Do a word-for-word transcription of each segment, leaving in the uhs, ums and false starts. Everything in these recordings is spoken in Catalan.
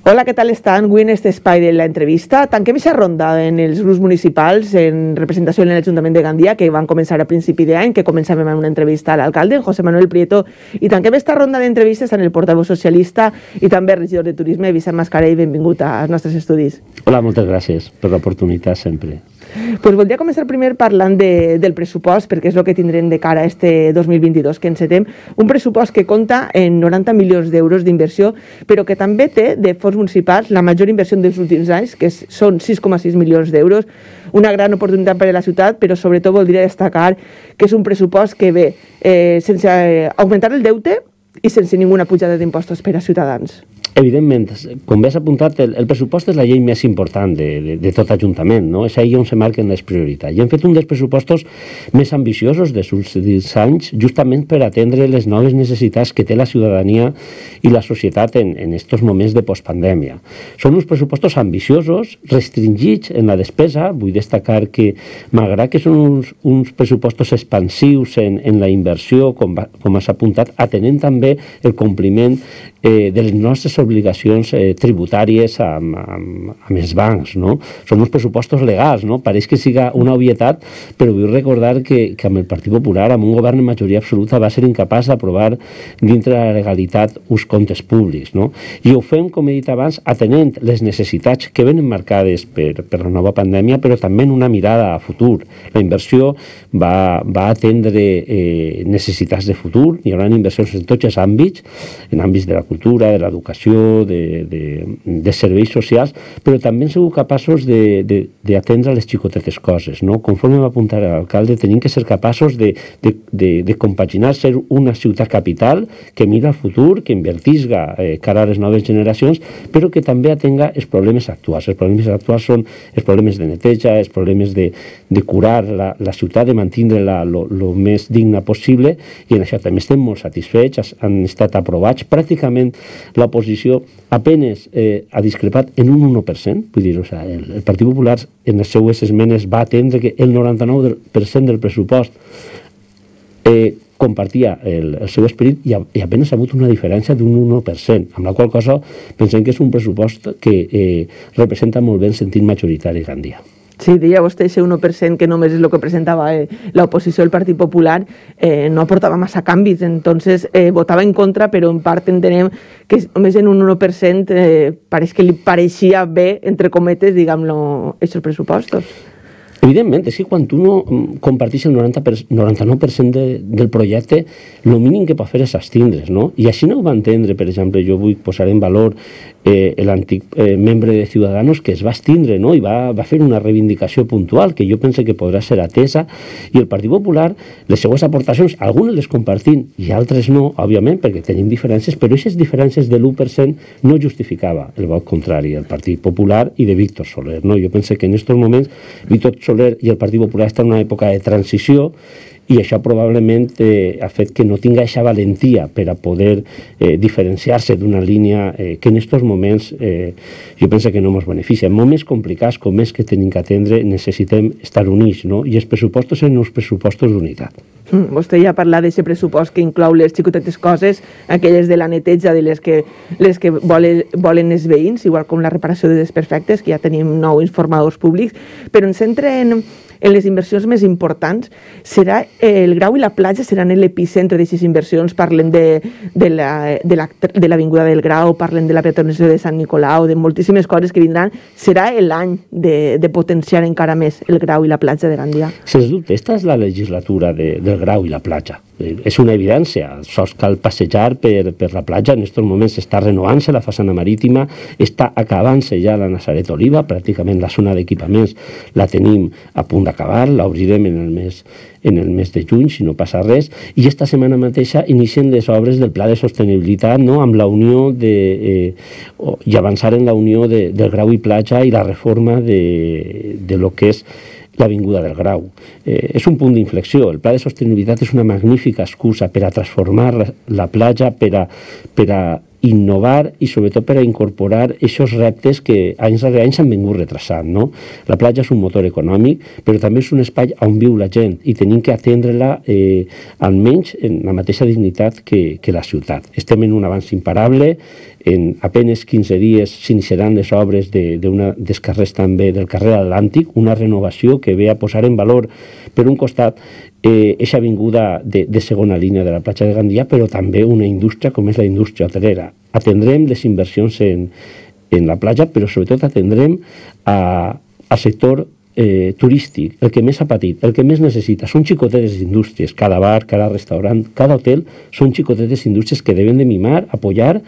Hola, què tal estan? Avui en este espai de l'entrevista tanquem aquesta ronda en els grups municipals en representació en l'Ajuntament de Gandia, que van començar a principi d'any, que començàvem amb una entrevista a l'alcalde, José Manuel Prieto, i tanquem aquesta ronda d'entrevistes en el portaveu socialista i també regidor de Turisme, Vicent Mascarell. Benvingut als nostres estudis. Hola, moltes gràcies per l'oportunitat sempre. Pues voldria començar primer parlant de, del pressupost, perquè és el que tindrem de cara a este dos mil vint-i-dos que encetem. Un pressupost que compta en noranta milions d'euros d'inversió, però que també té de fons municipals la major inversió dels últims anys, que són sis coma sis milions d'euros, una gran oportunitat per a la ciutat, però sobretot voldria destacar que és un pressupost que ve eh, sense eh, augmentar el deute i sense ninguna pujada d'impostos per a ciutadans. Evidentment, com bé has apuntat, el, el pressupost és la llei més important de, de, de tot Ajuntament, no? És ahí on se marquen les prioritats. I hem fet un dels pressupostos més ambiciosos dels últims anys, justament per atendre les noves necessitats que té la ciutadania i la societat en, en estos moments de postpandèmia. Són uns pressupostos ambiciosos, restringits en la despesa. Vull destacar que, malgrat que són uns, uns pressupostos expansius en, en la inversió, com, va, com has apuntat, atenent també el compliment eh, de les nostres obligacions eh, tributàries amb, amb, amb els bancs, no? Són uns pressupostos legals, no? Pareix que siga una obvietat, però vull recordar que, que amb el Partit Popular, amb un govern en majoria absoluta, va ser incapaç d'aprovar dintre de la legalitat uns comptes públics, no? I ho fem, com he dit abans, atenent les necessitats que venen marcades per, per la nova pandèmia, però també en una mirada a futur. La inversió va, va atendre eh, necessitats de futur, hi haurà inversions en tots els àmbits, en àmbits de la cultura, de l'educació, De, de, de serveis socials, però també hem sigut capaços d'atendre les xicotetes coses, no? Conforme va apuntar l'alcalde, tenim que ser capaços de, de, de, de compaginar ser una ciutat capital que mira al futur, que invertisga eh, cara a les noves generacions, però que també atenga els problemes actuals. Els problemes actuals són els problemes de neteja, els problemes de, de curar la, la ciutat, de mantenir-la el més digna possible, i en això també estem molt satisfets. Han estat aprovats. Pràcticament l'oposició apenes eh, ha discrepat en un un per cent, vull dir, o sigui, el, el Partit Popular en les seues esmenes va atendre que el noranta-nou per cent del pressupost eh, compartia el, el seu esperit i, a, i apenas ha hagut una diferència d'un un per cent, amb la qual cosa pensem que és un pressupost que eh, representa molt bé el sentit majoritari de Gandia. Sí, deia vostè, ese un per cent que només és el que presentava eh, l'oposició del Partit Popular, eh, no aportava massa canvis, entonces eh, votava en contra, però en part entenem que només en un un per cent eh, pareix que li pareixia bé, entre cometes, diguem-lo, aquests pressupostos. Evidentment, és que quan tu no compartís el noranta-nou per cent de, del projecte, el mínim que pot fer és abstindre's, no? I així no ho va entendre, per exemple, jo vull posar en valor eh, l'antic eh, membre de Ciudadanos que es va abstindre, no? I va, va fer una reivindicació puntual que jo pense que podrà ser atesa, i el Partit Popular, les seues aportacions, algunes les compartim i altres no, òbviament, perquè tenim diferències, però aquestes diferències de l'u per cent no justificava el vot contrari del Partit Popular i de Víctor Soler, no? Jo pense que en aquests moments Víctor Soler i el Partit Popular estan en una època de transició, i això probablement eh, ha fet que no tinga aquesta valentia per a poder eh, diferenciar-se d'una línia eh, que en aquests moments eh, jo penso que no ens beneficia. En moments complicats com és que tenim que atendre necessitem estar units, no? I els pressupostos són uns pressupostos d'unitat. Mm, vostè ja ha parlat d'aquest pressupost que inclou les xicotetes coses, aquelles de la neteja, de les que, les que volen, volen els veïns, igual com la reparació de desperfectes, que ja tenim nou informadors públics, però ens centren en les inversions més importants. Serà el Grau i la platja seran l'epicentre d'aquestes inversions. Parlem de, de, la, de, la, de l'Avinguda del Grau, parlem de la peatonalització de Sant Nicolau, de moltíssimes coses que vindran. Serà l'any de, de potenciar encara més el Grau i la platja de Gandia. Sens dubte, esta és la legislatura de, del Grau i la platja. És una evidència, sols cal passejar per, per la platja. En aquests moments està renovant-se la façana marítima, està acabant-se ja la Nazaret Oliva, pràcticament la zona d'equipaments la tenim a punt d'acabar, l'obrirem en el mes en el mes de juny, si no passa res, i esta setmana mateixa inicien les obres del Pla de Sostenibilitat, no? Amb la unió de, eh, i avançar en la unió de, del Grau i platja i la reforma de, de lo que és l'Avinguda del Grau. Eh, és un punt d'inflexió. El Pla de Sostenibilitat és una magnífica excusa per a transformar la, la platja, per a, per a innovar i sobretot per a incorporar aquests reptes que anys rere anys s'han vingut retrasant, no? La platja és un motor econòmic, però també és un espai on viu la gent i tenim que atendre-la eh, almenys en la mateixa dignitat que, que la ciutat. Estem en un avanç imparable, en apenas quinze dies s'iniciaran les obres de, de una, dels carrers també del carrer Atlàntic, una renovació que ve a posar en valor per un costat eixa eh, avinguda de, de segona línia de la platja de Gandia, però també una indústria com és la indústria hotelera. Atendrem les inversions en, en la platja, però sobretot atendrem a, al sector eh, turístic, el que més ha patit, el que més necessita. Són xicotetes indústries, cada bar, cada restaurant, cada hotel, són xicotetes indústries que deben de mimar, apoyar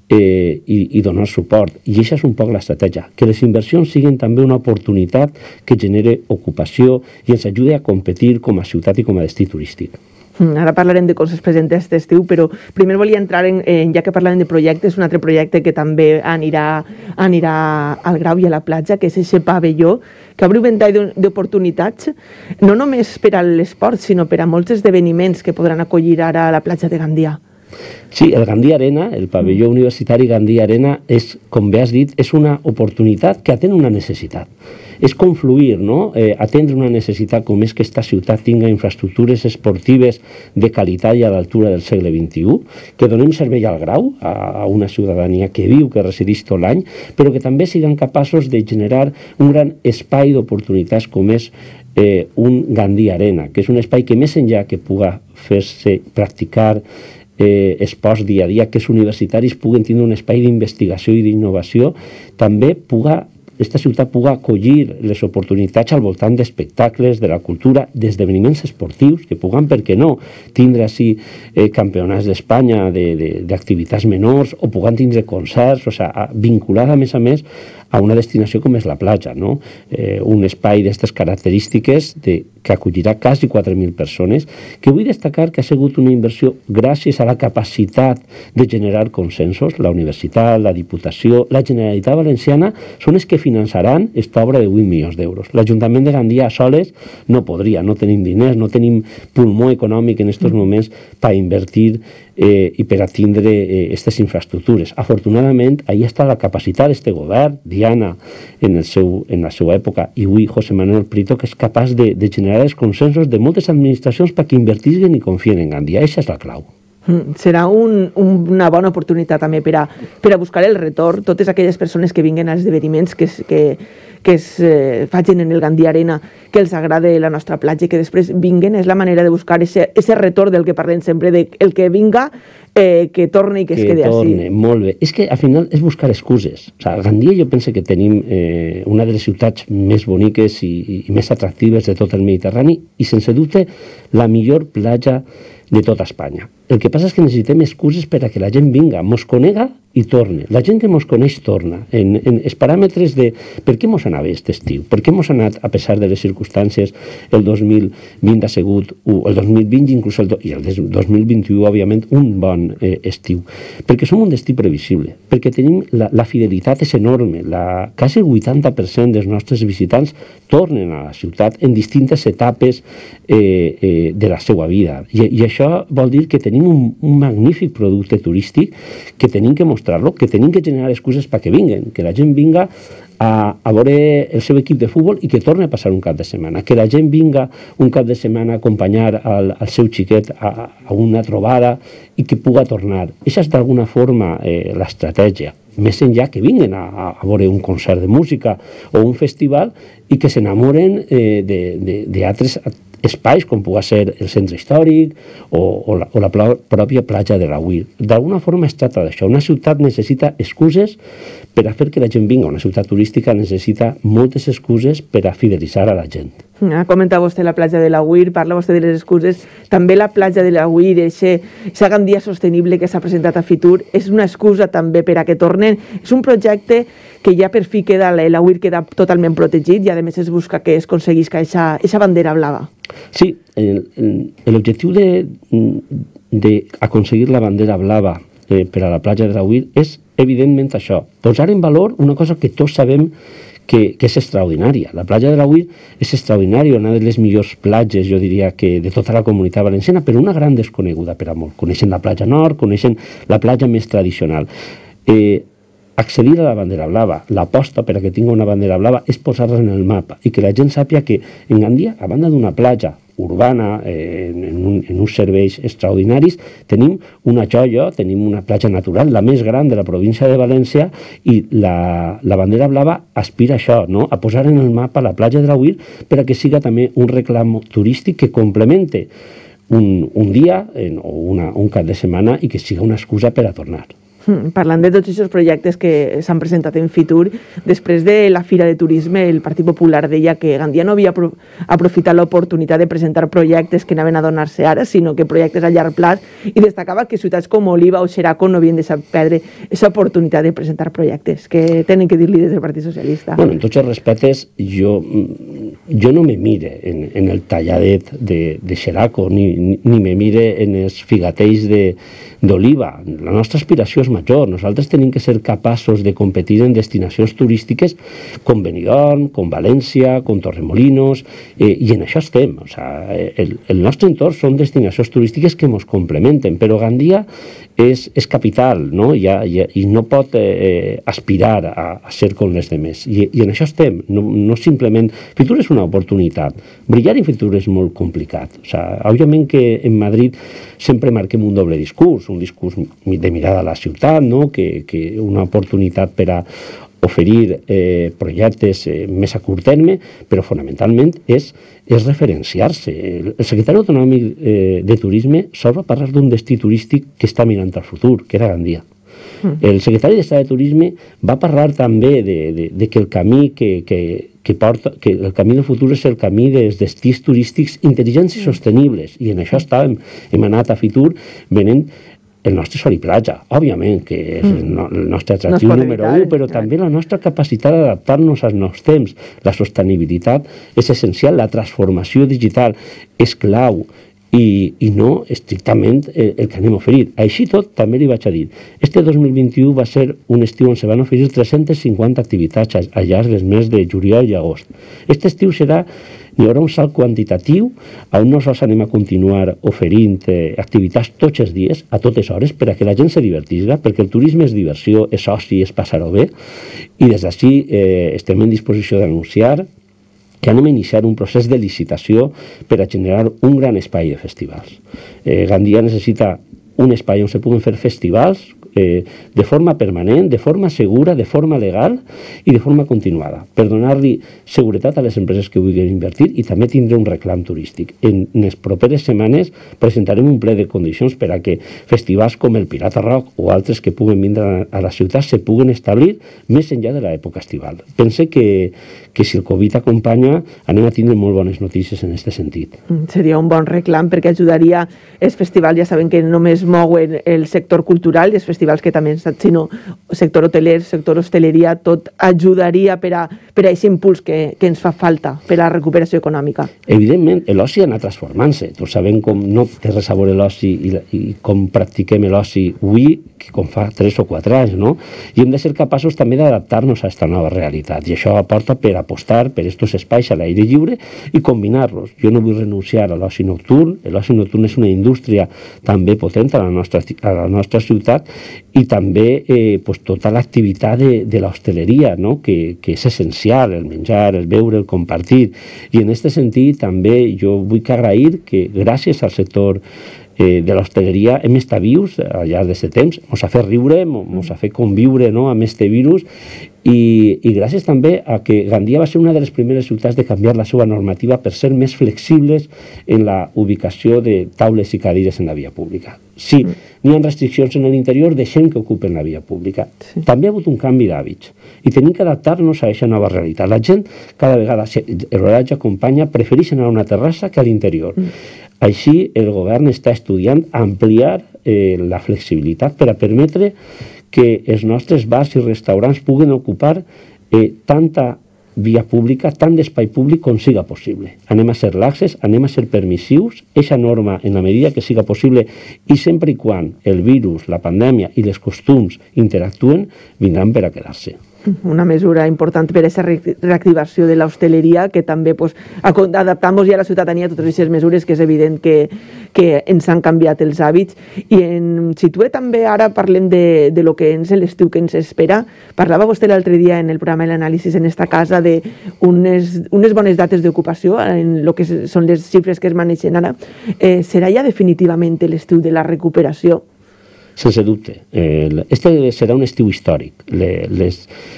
Eh, i, i donar suport. I això és un poc l'estratègia, que les inversions siguin també una oportunitat que genere ocupació i ens ajudi a competir com a ciutat i com a destí turístic. Ara parlarem de coses presentes d'estiu, però primer volia entrar en, en, ja que parlàvem de projectes, un altre projecte que també anirà, anirà al Grau i a la platja, que és aquest pavelló, que obre un ventall d'oportunitats, no només per a l'esport, sinó per a molts esdeveniments que podran acollir ara a la platja de Gandia. Sí, el Gandia Arena, el pavelló universitari Gandia Arena, és, com bé has dit, és una oportunitat que atén una necessitat. És confluir, no? Eh, atendre una necessitat com és que aquesta ciutat tinga infraestructures esportives de qualitat i a l'altura del segle vint-i-u, que donem servei al Grau, a, a una ciutadania que viu, que resideix tot l'any, però que també siguin capaços de generar un gran espai d'oportunitats com és eh, un Gandia Arena, que és un espai que més enllà que puga fer-se practicar Eh, esports dia a dia, que els universitaris puguen tenir un espai d'investigació i d'innovació, també puga aquesta ciutat pugui acollir les oportunitats al voltant d'espectacles, de la cultura, d'esdeveniments esportius, que puguen, per què no, tindre així eh, campionats d'Espanya d'activitats menors, o puguen tindre concerts, o sigui, vinculada a més a més a una destinació com és la platja, no? Eh, un espai d'aquestes característiques de, que acollirà quasi quatre mil persones, que vull destacar que ha sigut una inversió gràcies a la capacitat de generar consensos. La universitat, la Diputació, la Generalitat Valenciana són els que finançaran aquesta obra de vuit milions d'euros. L'Ajuntament de Gandia a soles no podria, no tenim diners, no tenim pulmó econòmic en aquests moments per invertir eh, i per atendre aquestes eh, infraestructures. Afortunadament, ahí està la capacitat d'aquest govern, Diana en, el seu, en la seva època, i avui José Manuel Prieto, que és capaç de, de generar els consensos de moltes administracions perquè invertisguen i confien en Gandia. Aquesta és la clau. Serà un, una bona oportunitat també per a, per a buscar el retorn, totes aquelles persones que vinguen als esdeveniments que, que, que es eh, facin en el Gandia Arena, que els agrade la nostra platja i que després vinguen, és la manera de buscar aquest retorn del que parlem sempre, de el que vinga, eh, que torni i que, que es quedi torne, així. Molt bé. És que al final és buscar excuses. O sigui, a Gandia jo penso que tenim eh, una de les ciutats més boniques i, i més atractives de tot el Mediterrani i sense dubte la millor platja de tota Espanya. El que passa és que necessitem excuses per a que la gent vinga, mos conega i torne. La gent que mos coneix torna. En, en els paràmetres de per què mos anava aquest estiu, per què mos ha anat, a pesar de les circumstàncies, el dos mil vint ha sigut, el dos mil vint inclús el, i el dos mil vint-i-u, òbviament, un bon eh, estiu. Perquè som un destí previsible, perquè tenim la, la fidelitat és enorme, la, quasi el vuitanta per cent dels nostres visitants tornen a la ciutat en distintes etapes eh, eh, de la seva vida. I, i això vol dir que tenim un, un magnífic producte turístic que tenim que mostrar-lo, que tenim que generar excuses perquè vinguen, que la gent vinga a, a veure el seu equip de futbol i que torni a passar un cap de setmana, que la gent vinga un cap de setmana a acompanyar al, al seu xiquet a, a una trobada i que puga tornar. Aquesta és d'alguna forma eh, l'estratègia. Més enllà que vinguen a, a veure un concert de música o un festival i que s'enamoren eh, d'altres espais com pugui ser el centre històric o, o, la, o la pròpia platja de la Huir. D'alguna forma es tracta d'això. Una ciutat necessita excuses per a fer que la gent vinga. Una ciutat turística necessita moltes excuses per a fidelitzar a la gent. Ha comentat vostè la platja de la Huir, parla vostè de les excuses. També la platja de la Huir, aquesta Gandia sostenible que s'ha presentat a Fitur, és una excusa també per a que tornen. És un projecte que ja per fi queda, la Huir queda totalment protegit i a més es busca que es aconseguisca aquesta bandera blava. Sí, l'objectiu d'aconseguir la bandera blava eh, per a la platja de la Huir és evidentment això, posar en valor una cosa que tots sabem que, que és extraordinària. La platja de l'Agüir és extraordinària, una de les millors platges, jo diria, que de tota la comunitat valenciana, però una gran desconeguda per a molt. Coneixen la platja nord, coneixen la platja més tradicional. Eh, accedir a la bandera blava, l'aposta per a que tingui una bandera blava és posar-la en el mapa i que la gent sàpia que en Gandia, a banda d'una platja urbana, eh, en, un, en uns serveis extraordinaris, tenim una joia, tenim una platja natural, la més gran de la província de València, i la, la bandera blava aspira a això, no? A posar en el mapa la platja de l'Agüir per a que siga també un reclam turístic que complemente un, un dia en, o una, un cap de setmana i que siga una excusa per a tornar. Parlant de tots aquests projectes que s'han presentat en Fitur, després de la Fira de Turisme, el Partit Popular deia que Gandia no havia aprofitat l'oportunitat de presentar projectes que anaven a donar-se ara, sinó que projectes a llarg plaç, i destacava que ciutats com Oliva o Xeraco no havien de perdre aquesta oportunitat de presentar projectes. Què tenen que dir-li des del Partit Socialista? Bueno, en tots els respectes, jo, jo no me mire en, en el talladet de, de Xeraco, ni, ni, ni me mire en els figatells d'Oliva. La nostra aspiració és major. Nosaltres tenim que ser capaços de competir en destinacions turístiques com Benidorm, com València, com Torremolinos, eh, i en això estem. O sea, el, el nostre entorn són destinacions turístiques que ens complementen, però Gandia és, és capital, no? I, i, i no pot eh, aspirar a, a ser com les demés. I, i en això estem. No, no simplement... Fitur és una oportunitat. Brillar en Fitur és molt complicat. O sea, òbviament que en Madrid sempre marquem un doble discurs, un discurs de mirada a la ciutat, no? que, que una oportunitat per a oferir eh, projectes eh, més a curt terme, però fonamentalment és, és referenciar-se. El, el secretari autonòmic eh, de Turisme sol va parlar d'un destí turístic que està mirant al futur, que era Gandia. Mm. El secretari d'Estat de Turisme va parlar també de, de, de que el camí que, que, que porta, que el camí del futur és el camí dels destins turístics intel·ligents i sostenibles, i en això estàvem, hem anat a Fitur venent el nostre sol i platja, òbviament, que és el, no, el nostre atractiu número un, però també la nostra capacitat d'adaptar-nos als nous temps. La sostenibilitat és essencial, la transformació digital és clau, i, i no estrictament el, el que anem a oferir. Així tot, també li vaig a dir, este dos mil vint-i-u va ser un estiu on se van oferir tres-centes cinquanta activitats al llarg dels mesos de juliol i agost. Este estiu serà hi haurà un salt quantitatiu on nosaltres anem a continuar oferint eh, activitats tots els dies, a totes hores, per a que la gent se divertisca, perquè el turisme és diversió, és oci, és passar-ho bé, i des d'ací eh, estem en disposició d'anunciar que anem a iniciar un procés de licitació per a generar un gran espai de festivals. Eh, Gandia necessita un espai on se puguen fer festivals eh, de forma permanent, de forma segura, de forma legal i de forma continuada, per donar-li seguretat a les empreses que vulguin invertir i també tindre un reclam turístic. En les properes setmanes presentarem un ple de condicions per a que festivals com el Pirata Rock o altres que puguen vindre a la ciutat se puguen establir més enllà de l'època estival. Pense que, que si el Covid acompanya anem a tindre molt bones notícies en aquest sentit. Seria un bon reclam perquè ajudaria els festivals, ja saben que només mouen el sector cultural i els festivals que també han estat, sinó sector hoteler, sector hosteleria, tot ajudaria per a, per a aquest impuls que, que ens fa falta per a la recuperació econòmica. Evidentment, l'oci ha anat transformant-se. Tots sabem com no té res a veure l'oci i, i com practiquem l'oci avui que com fa tres o quatre anys, no? I hem de ser capaços també d'adaptar-nos a aquesta nova realitat. I això aporta per apostar per aquests espais a l'aire lliure i combinar-los. Jo no vull renunciar a l'oci nocturn. L'oci nocturn és una indústria també potent a la nostra, a la nostra ciutat, i també eh, pues, tota l'activitat de, de l'hostaleria, no? que, que és essencial, el menjar, el beure, el compartir. I en aquest sentit també jo vull que agrair que gràcies al sector eh, de l'hostaleria hem estat vius al llarg d'aquest temps, ens ha fet riure, ens ha fet conviure, no? amb aquest virus, i, i gràcies també a que Gandia va ser una de les primeres ciutats de canviar la seva normativa per ser més flexibles en la ubicació de taules i cadires en la via pública. Sí, n'hi ha restriccions en l'interior, deixem que ocupen la via pública. Sí. També ha hagut un canvi d'hàbits i tenim que adaptar-nos a aquesta nova realitat. La gent cada vegada, l'horatge acompanya, prefereix anar a una terrassa que a l'interior. Mm. Així, el govern està estudiant ampliar eh, la flexibilitat per a permetre que els nostres bars i restaurants puguen ocupar eh, tanta via pública, tant d'espai públic com siga possible. Anem a ser laxes, anem a ser permissius, eixa norma en la medida que siga possible i sempre i quan el virus, la pandèmia i els costums interactuen, vindran per a quedar-se. Una mesura important per a aquesta reactivació de l'hostaleria, que també pues, adaptam-nos ja a la ciutadania a totes aquestes mesures, que és evident que, que ens han canviat els hàbits. I en situé també, ara parlem de, de lo que és l'estiu que ens espera. Parlava vostè l'altre dia en el programa de l'anàlisi en esta casa de unes, unes bones dates d'ocupació, en el que són les xifres que es maneixen ara. Eh, serà ja definitivament l'estiu de la recuperació? Sense dubte. Eh, este serà un estiu històric. Les,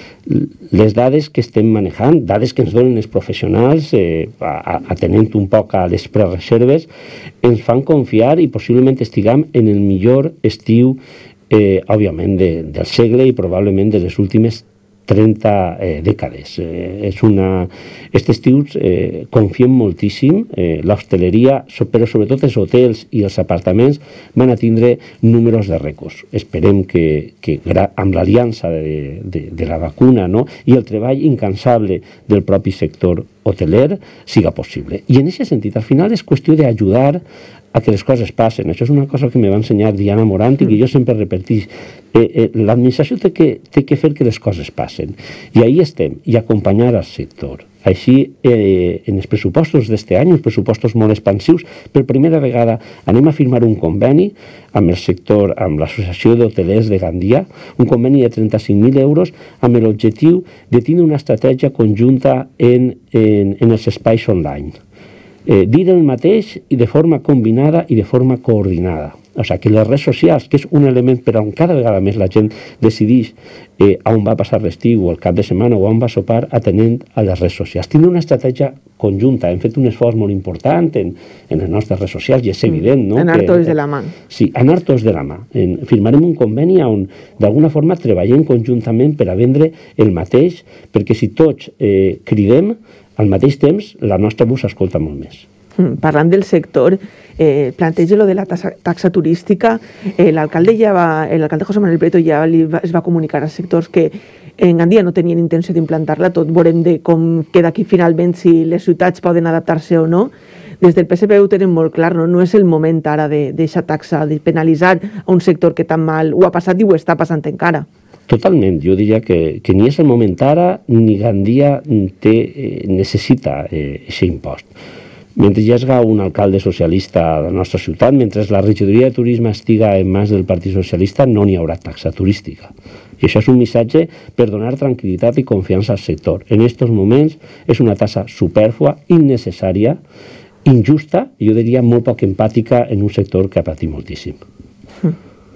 les dades que estem manejant, dades que ens donen els professionals, eh, atenent un poc a les prereserves, ens fan confiar i possiblement estiguem en el millor estiu, eh, òbviament, de, del segle i probablement de les últimes trenta eh, dècades. Eh, és una... Aquest estiu eh, confiem moltíssim, eh, l'hostaleria, però sobretot els hotels i els apartaments van a tindre números de rècords. Esperem que, que amb l'aliança de, de, de la vacuna, no?, i el treball incansable del propi sector hoteler siga possible. I en aquest sentit, al final és qüestió d'ajudar a que les coses passen. Això és una cosa que me va ensenyar Diana Morant i que jo sempre repetís. Eh, eh, L'administració té que, té que fer que les coses passen. I ahí estem, i acompanyar al sector. Així, eh, en els pressupostos d'este any, els pressupostos molt expansius, per primera vegada anem a firmar un conveni amb el sector, amb l'Associació d'Hotelers de Gandia, un conveni de trenta-cinc mil euros amb l'objectiu de tenir una estratègia conjunta en, en, en els espais online. Eh, dir el mateix i de forma combinada i de forma coordinada. O sigui, que les redes socials, que és un element per on cada vegada més la gent decideix eh, on va passar l'estiu o el cap de setmana o on va sopar, atenent a les redes socials. Tindre una estratègia conjunta. Hem fet un esforç molt important en, en les nostres redes socials i és evident, no? Anar tots de la mà. Sí, anar tots de la mà. En, firmarem un conveni on d'alguna forma treballem conjuntament per a vendre el mateix, perquè si tots eh, cridem, al mateix temps, la nostra veu s'escolta molt més. Mm, parlant del sector, eh, planteja lo de la taxa, taxa turística. Eh, l'alcalde ja va, l'alcalde José Manuel Prieto ja li va, es va comunicar als sectors que en Gandia no tenien intenció d'implantar-la. Tot veurem de com queda aquí finalment, si les ciutats poden adaptar-se o no. Des del P S P ho tenen molt clar, no, no és el moment ara d'aquesta taxa, de penalitzar a un sector que tan mal ho ha passat i ho està passant encara. Totalment. Jo diria que, que ni és el moment ara ni Gandia té, eh, necessita aquest eh, impost. Mentre hi hagi un alcalde socialista a la nostra ciutat, mentre la regidoria de turisme estiga en mans del Partit Socialista, no n'hi haurà taxa turística. I això és un missatge per donar tranquil·litat i confiança al sector. En aquests moments és una taxa supèrflua, innecessària, injusta i jo diria molt poc empàtica en un sector que ha patit moltíssim. Mm.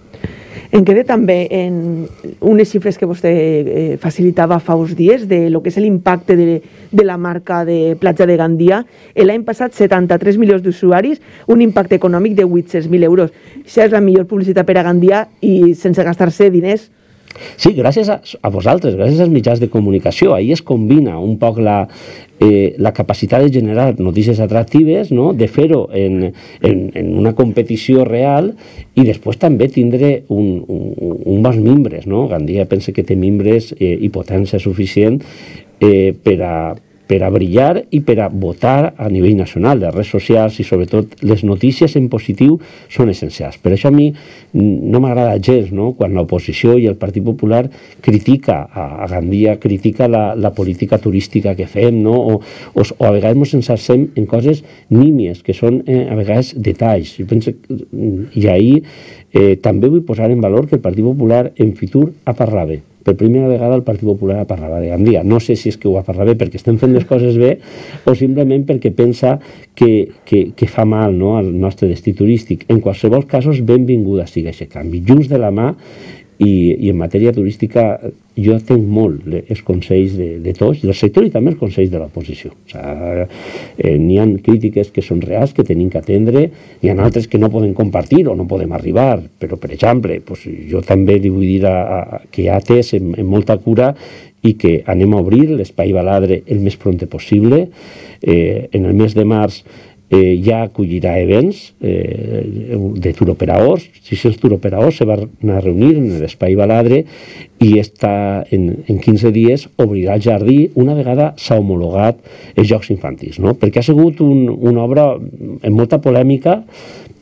Em quedé també en unes xifres que vostè eh, facilitava fa uns dies de lo que és l'impacte de, de la marca de Platja de Gandia. L'any passat, setanta-tres milions d'usuaris, un impacte econòmic de vuit-cents mil euros. Això és la millor publicitat per a Gandia i sense gastar-se diners. Sí, gràcies a, a vosaltres, gràcies als mitjans de comunicació. Ahí es combina un poc la, eh, la capacitat de generar notícies atractives, no?, de fer-ho en, en, en una competició real i després també tindre un, un, un bons mimbres, no? Gandia pensa que té mimbres eh, i potència suficient eh, per a per a brillar i per a votar a nivell nacional. Les redes socials i sobretot les notícies en positiu són essencials. Per això a mi no m'agrada gens, no?, quan l'oposició i el Partit Popular critica a, a Gandia, critica la, la política turística que fem, no?, o, o, o a vegades ens ensalcem en coses nímies, que són eh, a vegades detalls. Jo penso, i ahir eh, també vull posar en valor que el Partit Popular en Fitur ha parlat bé. Per primera vegada el Partit Popular ha parlat de Gandia. No sé si és que ho ha parlat bé perquè estem fent les coses bé o simplement perquè pensa que, que, que fa mal, no?, al nostre destí turístic. En qualsevol casos, benvinguda sigui aquest canvi. Junts de la mà i, i en matèria turística jo tenc molt els consells de, de tots, del sector i també els consells de l'oposició. O sigui, eh, n'hi ha crítiques que són reals, que tenim que atendre, n'hi ha altres que no podem compartir o no podem arribar, però, per exemple, pues, jo també li vull dir a, a, que ha atès en, en molta cura i que anem a obrir l'Espai Baladre el més prompte possible. Eh, en el mes de març Eh, ja acollirà events eh, de turoperadors, sis-cents turoperadors se van a reunir en l'Espai Baladre i està en, en quinze dies obrirà el jardí una vegada s'ha homologat els Jocs Infantils, no? Perquè ha sigut un, una obra amb molta polèmica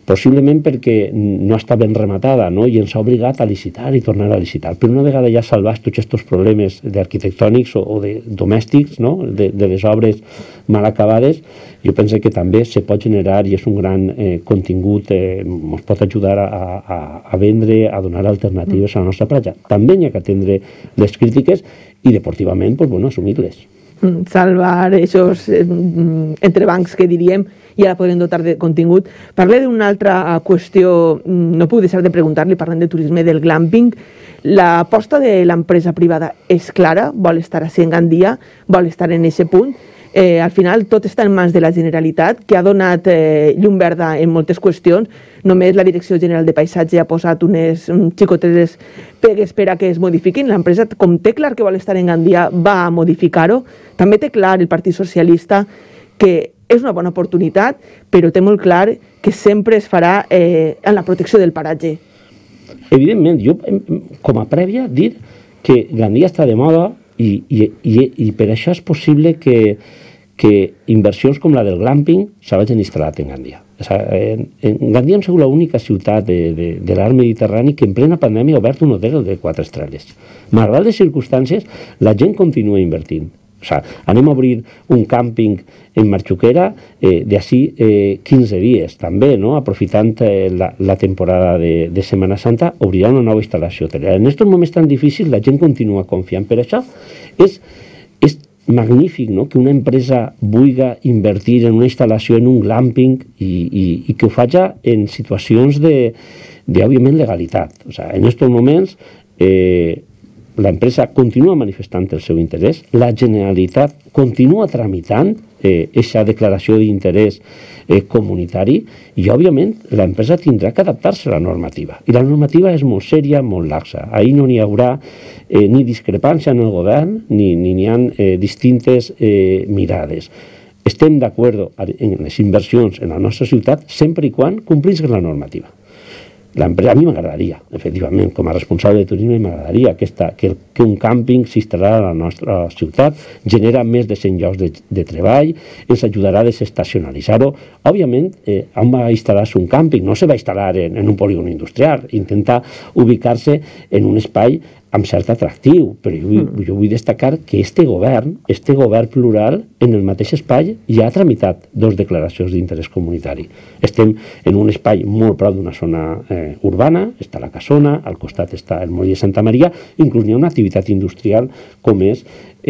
possiblement perquè no està ben rematada, no? I ens ha obligat a licitar i tornar a licitar. Però una vegada ja salvats tots aquests problemes d'arquitectònics o, o de domèstics, no? de, de les obres mal acabades, jo penso que també se pot generar, i és un gran eh, contingut, eh, ens pot ajudar a, a, a vendre, a donar alternatives a la nostra platja. També hi ha que atendre les crítiques i deportivament, pues, bueno, assumir-les. Salvar aquests eh, entrebancs que diríem, i ara podrem dotar de contingut. Parlé d'una altra qüestió, no puc deixar de preguntar-li, parlant de turisme, del glamping. L'aposta de l'empresa privada és clara, vol estar així en Gandia, vol estar en aquest punt. Eh, al final tot està en mans de la Generalitat, que ha donat eh, llum verda en moltes qüestions. Només la Direcció General de Paisatge ha posat unes xicotetes pegues per a que es modifiquin. L'empresa, com té clar que vol estar en Gandia, va a modificar-ho. També té clar el Partit Socialista que és una bona oportunitat, però té molt clar que sempre es farà eh, en la protecció del paratge. Evidentment, jo com a prèvia dir que Gandia està de moda i, i, i, i per això és possible que, que inversions com la del glamping s'hagin instal·lat en Gandia. O sigui, en, en Gandia hem sigut l'única ciutat de, de, de l'art mediterrani que en plena pandèmia ha obert un hotel de quatre estrelles. Malgrat les circumstàncies, la gent continua invertint. O sigui, anem a obrir un càmping en Marxuquera eh, d'ací eh, quinze dies, també, no? Aprofitant eh, la, la temporada de, de Setmana Santa, obrirà una nova instal·lació hotelera. En aquests moments tan difícils la gent continua confiant. Per això és, és magnífic, no? Que una empresa vulgui invertir en una instal·lació, en un glamping, i, i, i que ho faci en situacions de, de òbviament, legalitat. O sigui, en aquests moments eh, l'empresa continua manifestant el seu interès, la Generalitat continua tramitant aquesta eh, declaració d'interès eh, comunitari i, òbviament, l'empresa tindrà que adaptar-se a la normativa. I la normativa és molt sèria, molt laxa. Ahir no n'hi haurà eh, ni discrepància en el govern, ni n'hi ha eh, distintes eh, mirades. Estem d'acord en les inversions en la nostra ciutat sempre i quan complisquen la normativa. L'empresa, a mi m'agradaria, efectivament, com a responsable de turisme, m'agradaria que, que, que un càmping s'instal·larà a la nostra ciutat, genera més de cent llocs de, de treball, ens ajudarà a desestacionalitzar-ho. Òbviament, eh, on va instal·lar-se un càmping? No se va instal·lar en, en un polígon industrial, intenta ubicar-se en un espai amb cert atractiu, però jo vull, jo vull destacar que este govern, este govern plural, en el mateix espai ja ha tramitat dos declaracions d'interès comunitari. Estem en un espai molt prop d'una zona eh, urbana, està la Casona, al costat està el Moll de Santa Maria, inclús hi ha una activitat industrial com és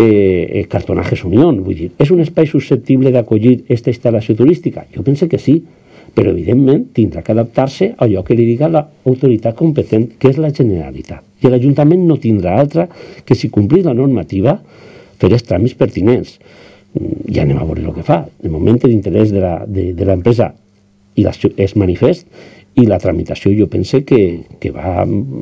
eh, Cartonajes Unión. Vull dir, és un espai susceptible d'acollir aquesta instal·lació turística? Jo penso que sí, però evidentment tindrà que adaptar-se a allò que li diga l'autoritat competent, que és la Generalitat. I l'Ajuntament no tindrà altra que, si complís la normativa, fer els tràmits pertinents. Ja anem a veure el que fa. De moment l'interès de l'empresa és manifest i la tramitació jo penso que, que va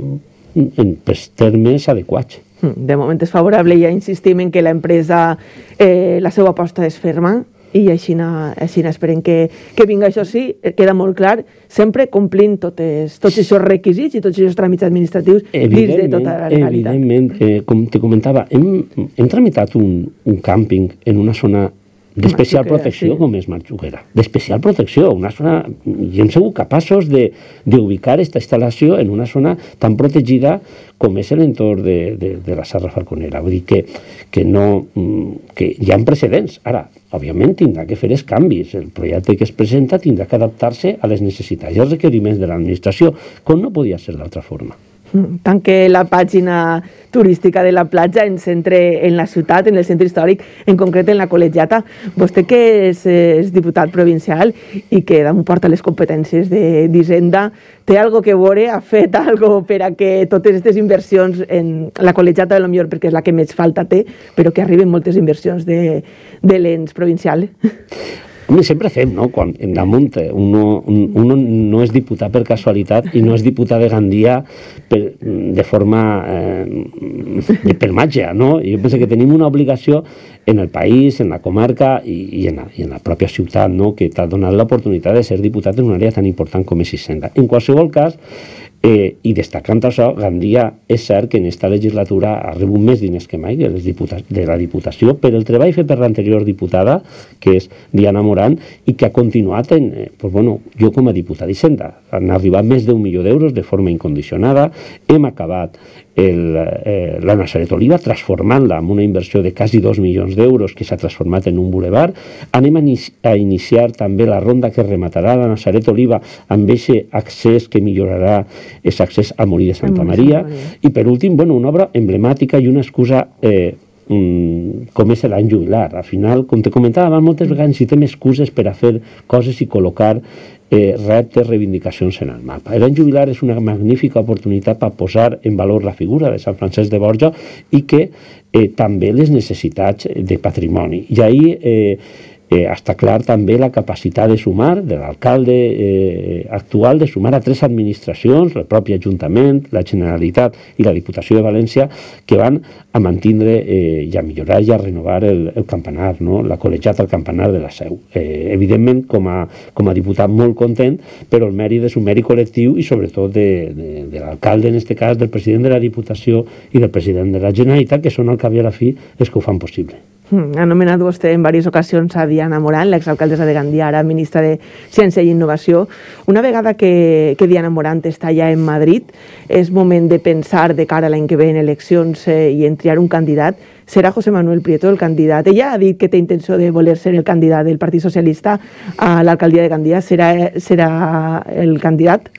en termes adequats. De moment és favorable, ja insistim en que l'empresa, eh, la seva aposta és ferma, i així, així esperem que, que vinga. Això sí, queda molt clar, sempre complint totes, tots aquests requisits i tots aquests tràmits administratius dins de tota la legalitat. Evidentment, eh, com te comentava, hem, hem tramitat un, un càmping en una zona d'especial protecció, sí, com és Marxuquera. D'especial protecció, una zona... I hem sigut capaços d'ubicar aquesta instal·lació en una zona tan protegida com és l'entorn de, de, de la Serra Falconera. Vull dir que, que, no, que hi ha precedents. Ara, òbviament, tindrà que fer els canvis. El projecte que es presenta tindrà que adaptar-se a les necessitats i als requeriments de l'administració, com no podia ser d'altra forma. Tant que la pàgina turística de la platja ens centre en la ciutat, en el centre històric, en concret en la Col·legiata. Vostè, que és, és diputat provincial i que damunt porta les competències d'Hisenda, té algo que veure, ha fet algo per a que totes aquestes inversions en la Col·legiata, de lo millor perquè és la que més falta té, però que arriben moltes inversions de, de l'ens provincial? Home, sempre fem, no? Quan en damunt uno, uno no és diputat per casualitat i no és diputat de Gandia per, de forma eh, per màgia, no? Jo penso que tenim una obligació en el país, en la comarca i, i, en, la, i en la pròpia ciutat, no? Que t'ha donat l'oportunitat de ser diputat en una àrea tan important com és Hisenda. En qualsevol cas, Eh, I destacant això, Gandia és cert que en aquesta legislatura ha rebut més diners que mai de, les diputa de la Diputació per el treball fet per l'anterior diputada, que és Diana Morant, i que ha continuat en, eh, pues bueno, jo com a diputat d'Hisenda. Han arribat més d'un milió d'euros de forma incondicionada, hem acabat el, eh, la Nazaret Oliva, transformant-la en una inversió de quasi dos milions d'euros que s'ha transformat en un bulevard. Anem a, inici a iniciar també la ronda que rematarà la Nazaret Oliva amb aquest accés que millorarà aquest accés al Molí de Santa Maria. I per últim, bueno, una obra emblemàtica i una excusa eh, com és l'any jubilar. Al final, com te comentava abans, moltes vegades necessitem excuses per a fer coses i col·locar eh, reptes, reivindicacions en el mapa. L'any jubilar és una magnífica oportunitat per posar en valor la figura de Sant Francesc de Borja i que eh, també les necessitats de patrimoni. I ahir eh, Eh, està clar també la capacitat de sumar de l'alcalde eh, actual, de sumar a tres administracions, el propi Ajuntament, la Generalitat i la Diputació de València, que van a mantindre eh, i a millorar i a renovar el, el campanar, no? La col·legiat al campanar de la Seu. Eh, evidentment, com a, com a diputat molt content, però el mèrit és un mèrit col·lectiu i sobretot de, de, de l'alcalde, en aquest cas, del president de la Diputació i del president de la Generalitat, que són al cap i a la fi els que ho fan possible. Ha anomenat vostè en diverses ocasions a Diana Morant, l'exalcaldessa de Gandia, ara ministra de Ciència i Innovació. Una vegada que, que Diana Morant està ja en Madrid, és moment de pensar de cara a l'any que ve en eleccions eh, i en triar un candidat. Serà José Manuel Prieto el candidat? Ella ha dit que té intenció de voler ser el candidat del Partit Socialista a l'alcaldia de Gandia. Serà, serà el candidat?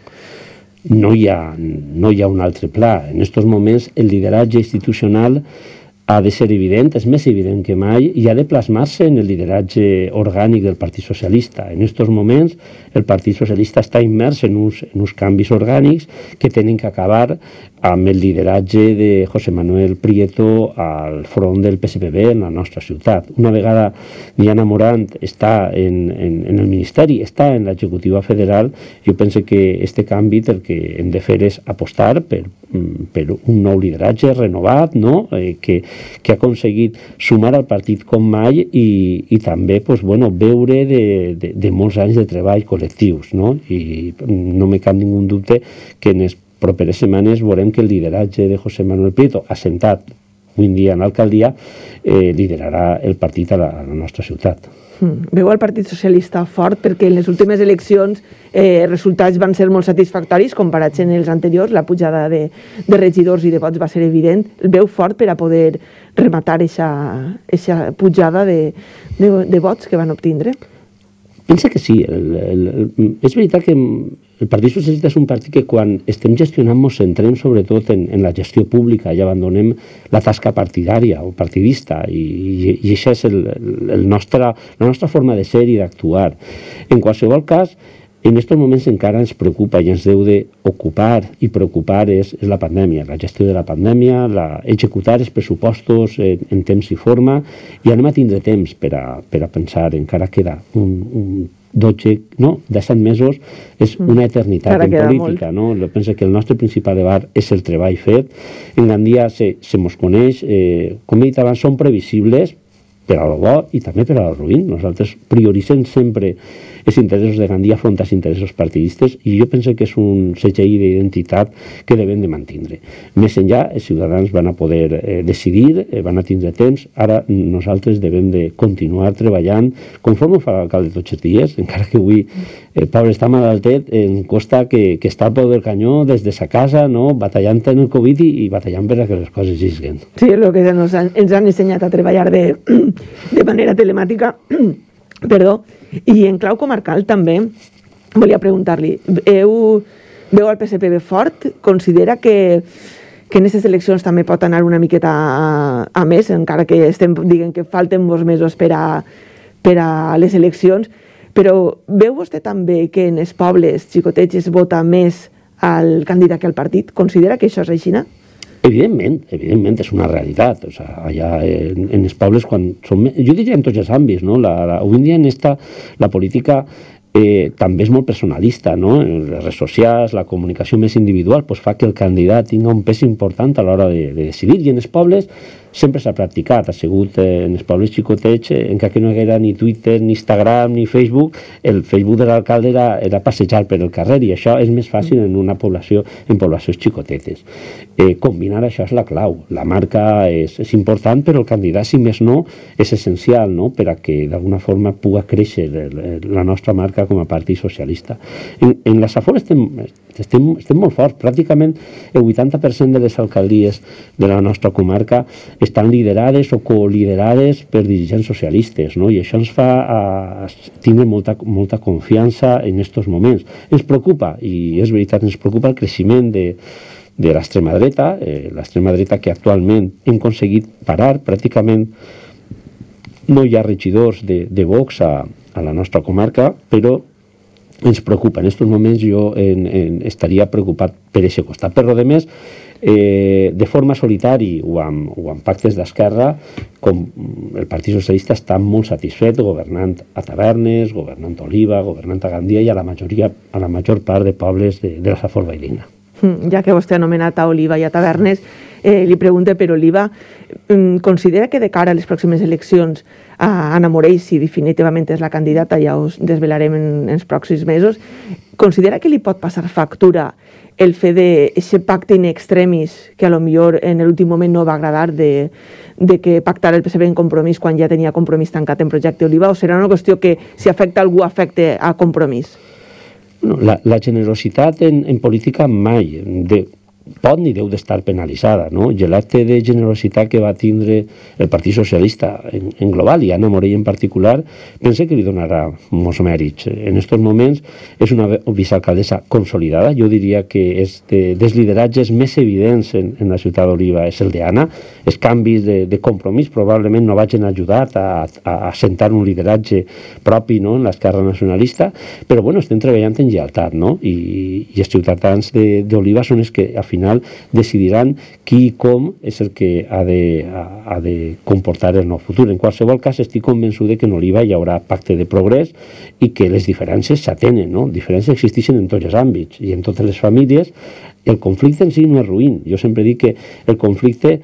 No hi ha, no hi ha un altre pla. En aquests moments el lideratge institucional ha de ser evident, és més evident que mai, i ha de plasmar-se en el lideratge orgànic del Partit Socialista. En aquests moments el Partit Socialista està immers en uns, en uns canvis orgànics que tenen que acabar amb el lideratge de José Manuel Prieto al front del P S P B en la nostra ciutat. Una vegada Diana Morant està en, en, en el Ministeri, està en l'executiva federal, jo penso que este canvi el que hem de fer és apostar per, per un nou lideratge renovat, no? eh, que, que ha aconseguit sumar al partit com mai i, i també pues, bueno, veure de, de, de molts anys de treball col·lectius. No? I no me cap ningú dubte que en les properes setmanes veurem que el lideratge de José Manuel Prieto, assentat avui en dia en l'alcaldia, eh, liderarà el partit a la, a la nostra ciutat. Mm. Veu el Partit Socialista fort perquè en les últimes eleccions eh, els resultats van ser molt satisfactoris comparats amb els anteriors, la pujada de, de regidors i de vots va ser evident. El veu fort per a poder rematar aquesta pujada de, de, de vots que van obtindre? Pensa que sí. El, el, el, és veritat que el Partit Socialista és un partit que quan estem gestionant ens centrem sobretot en, en la gestió pública i abandonem la tasca partidària o partidista i, i, i això és el, el nostre, la nostra forma de ser i d'actuar. En qualsevol cas, en aquests moments encara ens preocupa i ens deu d'ocupar i preocupar és, és la pandèmia, la gestió de la pandèmia, la, executar els pressupostos en, en temps i forma, i anem a tindre temps per a, per a pensar, encara queda un, un dotze, no, disset mesos, és una eternitat en política. No? Jo penso que el nostre principal debat és el treball fet. En Gandia se, se mos coneix, eh, com he dit abans, són previsibles per a lo bo i també per a lo ruïn. Nosaltres prioritzem sempre els interessos de Gandia front als interessos partidistes i jo penso que és un segell d'identitat que devem de mantindre. Més enllà, els ciutadans van a poder eh, decidir, eh, van a tindre temps, ara nosaltres devem de continuar treballant conforme fa l'alcalde tots els dies, encara que avui el pobre està malaltet, em costa que, que està al peu del canyó des de sa casa, no? Batallant en el Covid i, i batallant per a que les coses llisguen. Sí, el que ens han, ens han ensenyat a treballar de, de manera telemàtica, perdó, i en clau comarcal també volia preguntar-li, veu, veu el P S P B fort? Considera que, que en aquestes eleccions també pot anar una miqueta a, a més, encara que estem dient que falten molts mesos per a, per a les eleccions, però veu vostè també que en els pobles xicotets es vota més al candidat que al partit? Considera que això és així? Evidentment, evidentment és una realitat. O sea, allà en, en els pobles, quan som, jo diria en tots els àmbits, no? La, la, avui en dia en esta, la política eh, també és molt personalista, no? Les redes socials, la comunicació més individual, pues fa que el candidat tingui un pes important a l'hora de, de decidir. I en els pobles sempre s'ha practicat, ha sigut eh, en els pobles xicotets, eh, encara que no hi haguera ni Twitter, ni Instagram, ni Facebook, el Facebook de l'alcalde era, era passejar per el carrer, i això és més fàcil en una població, en poblacions xicotetes. Eh, combinar això és la clau. La marca és, és important, però el candidat, si més no, és essencial, no?, per a que d'alguna forma pugui créixer la nostra marca com a Partit Socialista. En, en la Safor estem, estem, estem molt forts. Pràcticament el vuitanta per cent de les alcaldies de la nostra comarca estan liderades o coliderades per dirigents socialistes, no?, i això ens fa a, a tindre molta, molta confiança en aquests moments. Ens preocupa, i és veritat, ens preocupa el creixement de, de l'extrema dreta, eh, l'extrema dreta que actualment hem aconseguit parar. Pràcticament no hi ha regidors de, de Vox a, a la nostra comarca, però ens preocupa. En aquests moments jo en, en, estaria preocupat per aquest costat. Però, a més, eh, de forma solitari o amb, o amb pactes d'esquerra, com el Partit Socialista està molt satisfet governant a Tavernes, governant a Oliva, governant a Gandia i a la majoria, a la major part de pobles de, de la Safor Bailina. Ja que vostè ha anomenat a Oliva i a Tavernes, eh, li pregunte per Oliva, considera que de cara a les pròximes eleccions a Anna Morell, si definitivament és la candidata, ja us desvelarem en, en els pròxims mesos, considera que li pot passar factura el fet d'aquest pacte in extremis que a lo millor en l'últim moment no va agradar de, de que pactara el P S C en Compromís quan ja tenia Compromís tancat en projecte Oliva, o serà una qüestió que si afecta algú afecte a Compromís? No, la, la generositat en, en política mai de, pot ni deu d'estar penalitzada, no? I l'acte de generositat que va tindre el Partit Socialista en, en global, i Anna Morell en particular, pense que li donarà molts mèrits. En aquests moments és una vicealcaldessa consolidada, jo diria que és de, dels lideratges més evidents en, en la ciutat d'Oliva és el d'Anna. Els canvis de, de Compromís probablement no vagin ajudat a, a, a sentar un lideratge propi, no?, en l'esquerra nacionalista, però bueno, estem treballant en lleialtat, no?, i, i els ciutadans d'Oliva són els que al final decidiran qui i com és el que ha de, ha, ha de comportar el nou futur. En qualsevol cas, estic convençut que en Oliva hi haurà pacte de progrés i que les diferències s'atenen, no? Diferències existeixen en tots els àmbits i en totes les famílies. El conflicte en si no és ruïn. Jo sempre dic que el conflicte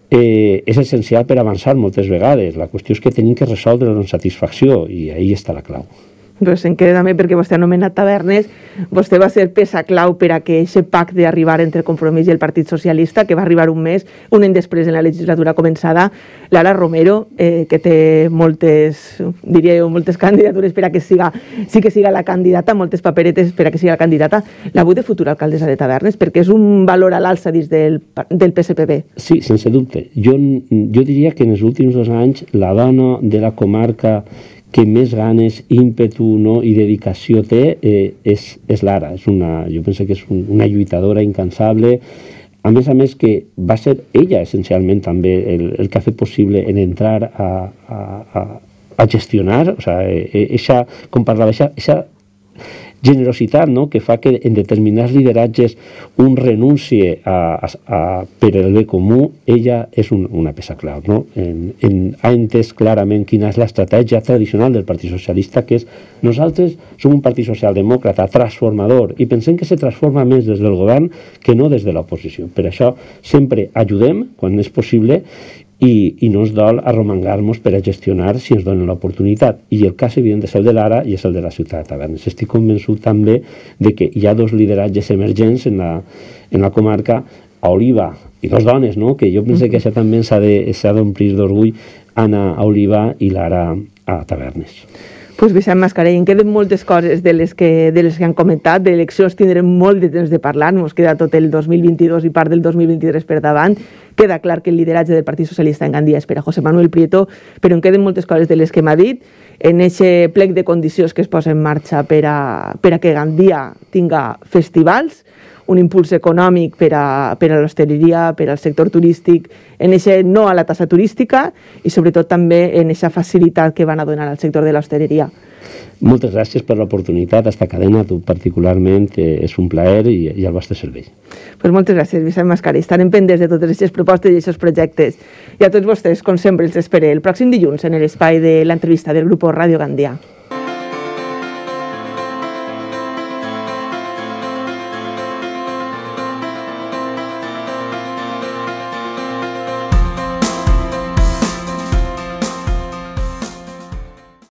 eh, és essencial per avançar moltes vegades. La qüestió és que tenim que resoldre la insatisfacció i ahí està la clau. Pues em queda també perquè vostè ha anomenat Tavernes, vostè va ser peça clau per a que aquest pacte arribar entre Compromís i el Partit Socialista, que va arribar un mes, un any després en la legislatura començada. Lara Romero, eh, que té moltes, diria jo, moltes candidatures per a que siga, sí que siga la candidata, moltes paperetes per a que siga la candidata, la vull de futura alcaldessa de Tavernes, perquè és un valor a l'alça dins del, del P S P B. Sí, sense dubte. Jo, jo diria que en els últims dos anys la dona de la comarca que més ganes, ímpetu, no, i dedicació té eh, és, és Lara. És una, jo penso que és un, una lluitadora incansable. A més a més que va ser ella essencialment també el, el que ha fet possible en entrar a, a, a, a gestionar, o sigui, eixa, com parlava, eixa, eixa generositat, no?, que fa que en determinats lideratges un renuncie a, a, a, per el bé comú. Ella és un, una peça clau, no? En, en, ha entès clarament quina és l'estratègia tradicional del Partit Socialista, que és nosaltres som un partit socialdemòcrata transformador i pensem que se transforma més des del govern que no des de l'oposició. Per això sempre ajudem quan és possible i, i no ens dol arromangar-nos per a gestionar si ens donen l'oportunitat. I el cas evident és el de Lara i és el de la ciutat de Tavernes. Estic convençut també de que hi ha dos lideratges emergents en la, en la comarca, a Oliva, i dos dones, no?, que jo penso que això també s'ha d'omplir d'orgull, Anna a Oliva i Lara a Tavernes. Pues Vicent Mascarell, en queden moltes coses de les que, de les que han comentat. D'eleccions tindrem molt de temps de parlar, ens queda tot el dos mil vint-i-dos i part del dos mil vint-i-tres per davant. Queda clar que el lideratge del Partit Socialista en Gandia és per a José Manuel Prieto, però en queden moltes coses de les que m'ha dit. En aquest plec de condicions que es posa en marxa per a, per a que Gandia tinga festivals, un impuls econòmic per a, per a l'hostaleria, per al sector turístic, en aquest no a la tassa turística i sobretot també en aquesta facilitat que van a donar al sector de l'hostaleria. Moltes gràcies per l'oportunitat. Esta cadena, tu particularment, eh, és un plaer i, i al vostre servei. Pues moltes gràcies, Vicent Mascarell. Estarem pendents de totes aquestes propostes i aquests projectes. I a tots vostès, com sempre, els esperé el pròxim dilluns en l'espai de l'entrevista del grup Ràdio Gandia.